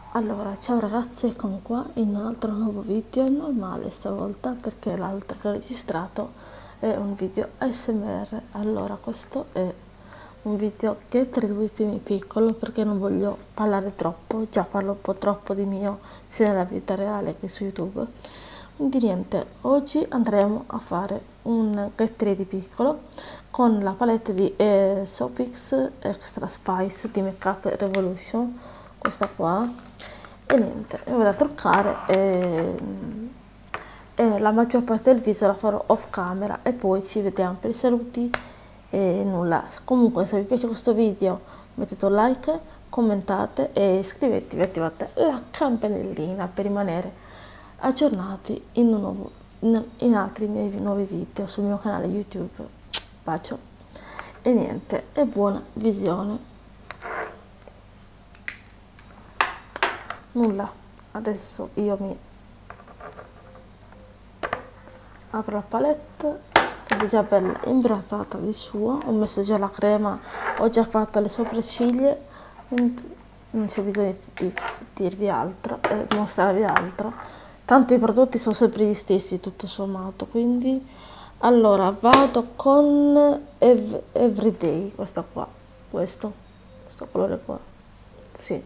Allora, ciao ragazzi, eccomi qua in un altro nuovo video normale stavolta perché l'altro che ho registrato è un video ASMR. Allora, questo è un video che attribuitemi piccolo perché non voglio parlare troppo, già parlo un po' troppo di mio sia nella vita reale che su YouTube. Quindi niente, oggi andremo a fare un get ready piccolo con la palette di Sopix Extra Spice di Makeup Revolution, questa qua, e niente, mi vado a truccare e la maggior parte del viso la farò off camera e poi ci vediamo per i saluti e nulla. Comunque se vi piace questo video mettete un like, commentate e iscrivetevi e attivate la campanellina per rimanere aggiornati in altri miei nuovi video sul mio canale YouTube. Bacio e niente, e buona visione. Nulla, adesso io mi apro la palette ed è già bella imbrattata di suo, ho messo già la crema, ho già fatto le sopracciglia, quindi non c'è bisogno di dirvi altro e mostrarvi altro, tanto i prodotti sono sempre gli stessi tutto sommato. Quindi allora vado con Everyday, questa qua, questo colore qua, sì,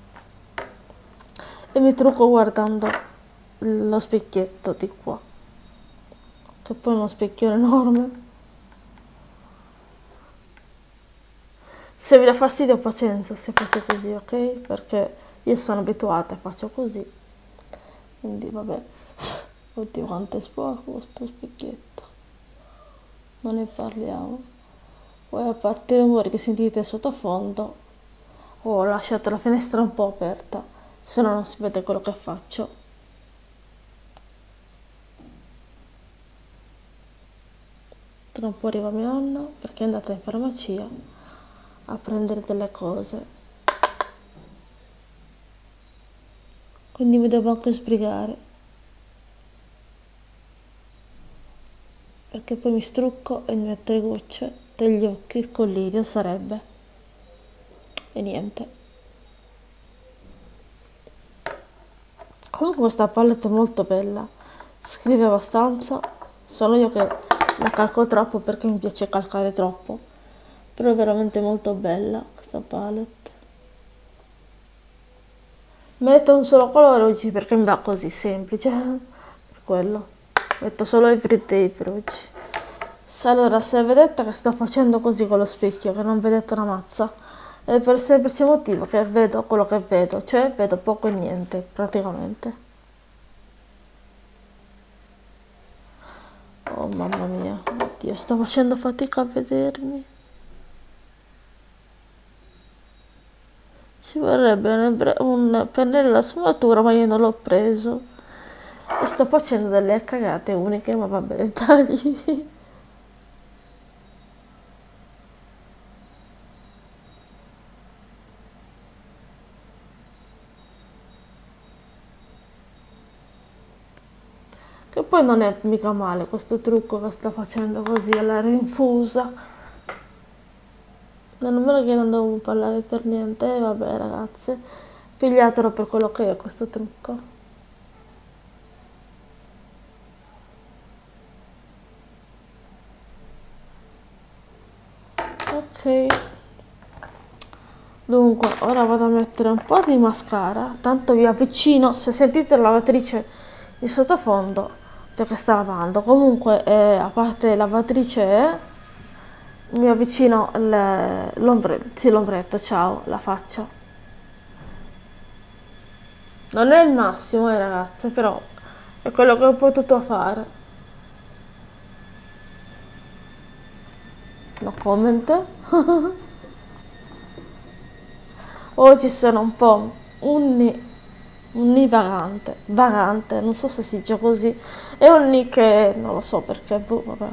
e mi trucco guardando lo specchietto di qua, che poi è uno specchione enorme. Se vi dà fastidio pazienza se fate così, ok? Perché io sono abituata e faccio così, quindi vabbè. Oddio quanto è sporco questo specchietto, non ne parliamo. Poi a parte i rumori che sentite sottofondo ho lasciato la finestra un po' aperta, se no non si vede quello che faccio. Tra un po' arriva mia nonna perché è andata in farmacia a prendere delle cose, quindi mi devo anche sbrigare perché poi mi strucco e mi metto le gocce degli occhi, il collirio sarebbe, e niente. Comunque questa palette è molto bella, scrive abbastanza, sono io che la calco troppo perché mi piace calcare troppo, però è veramente molto bella questa palette. Metto un solo colore oggi perché mi va così semplice, per quello metto solo Everyday per oggi. Allora, se vedete che sto facendo così con lo specchio, che non vedete una mazza, è per il semplice motivo che vedo quello che vedo, cioè vedo poco e niente praticamente. Oh mamma mia, oddio, sto facendo fatica a vedermi. Ci vorrebbe un pennello da sfumatura, ma io non l'ho preso e sto facendo delle cagate uniche, ma vabbè, dettagli. Che poi non è mica male questo trucco che sto facendo così alla rinfusa. Non meno che non devo parlare per niente, vabbè ragazze, pigliatelo per quello che è questo trucco. Ok, dunque ora vado a mettere un po' di mascara, tanto vi avvicino, se sentite la lavatrice di sottofondo perché sta lavando. Comunque a parte lavatrice mi avvicino l'ombretto, ciao, la faccia. Non è il massimo, ragazze, però è quello che ho potuto fare. No comment. Oggi sono un po' vagante, non so se si dice così, è un ni che non lo so perché, boh, vabbè.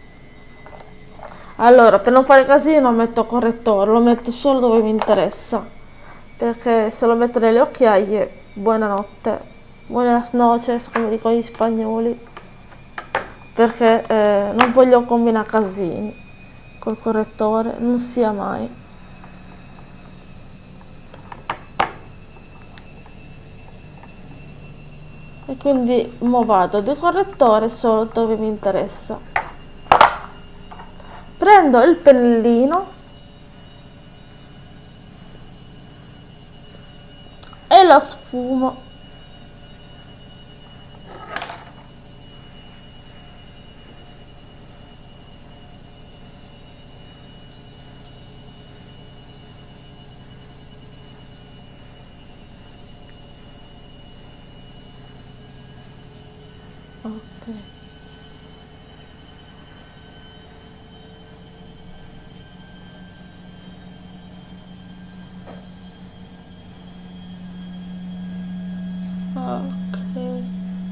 Allora, per non fare casino metto correttore, lo metto solo dove mi interessa, perché se lo metto nelle occhiaie, buonanotte, buenas noches, come dicono gli spagnoli, perché non voglio combinare casini col correttore, non sia mai. e quindi mo vado di correttore solo dove mi interessa. Prendo il pennellino e lo sfumo. Ok. Ok.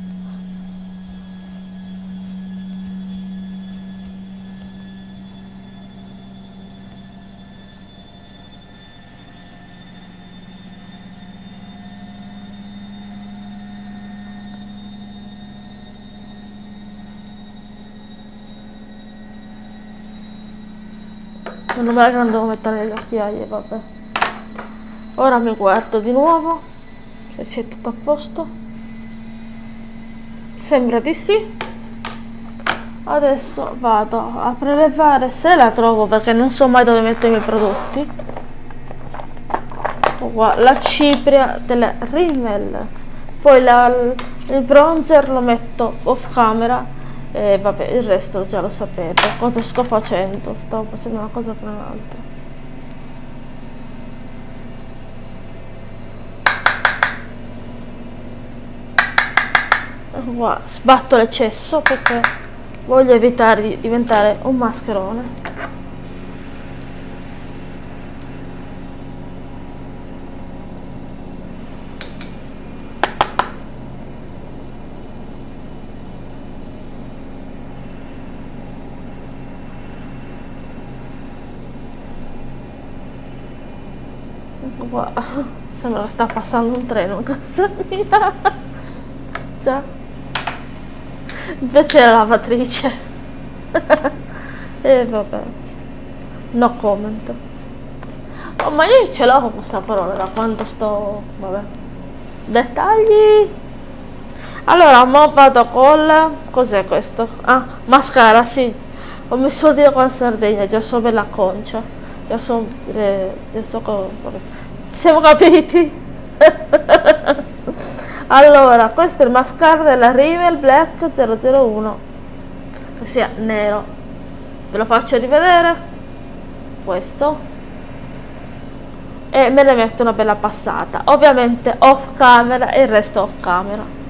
Non me la che non devo mettere le occhiaie, vabbè. Ora mi guardo di nuovo se c'è tutto a posto. Sembra di sì. Adesso vado a prelevare, se la trovo, perché non so mai dove metto i miei prodotti, qua, la cipria delle Rimmel. Poi il bronzer lo metto off camera e vabbè, il resto già lo sapete. Cosa sto facendo? Stavo facendo una cosa per un'altra. Qua sbatto l'eccesso perché voglio evitare di diventare un mascherone. Qua sembra che sta passando un treno in casa mia. Già, invece è la lavatrice. E vabbè, no comment. Oh, ma io ce l'ho con questa parola da quando sto, vabbè, dettagli. Allora, mo vado col, cos'è questo? Ah, mascara, sì, ho messo dire con la Sardegna, già so bella concia, già so, vabbè. Siamo capiti? Allora, questo è il mascara della Rimmel Black 001, che sia nero. Ve lo faccio rivedere. Questo. E me ne metto una bella passata. Ovviamente off camera e il resto off camera.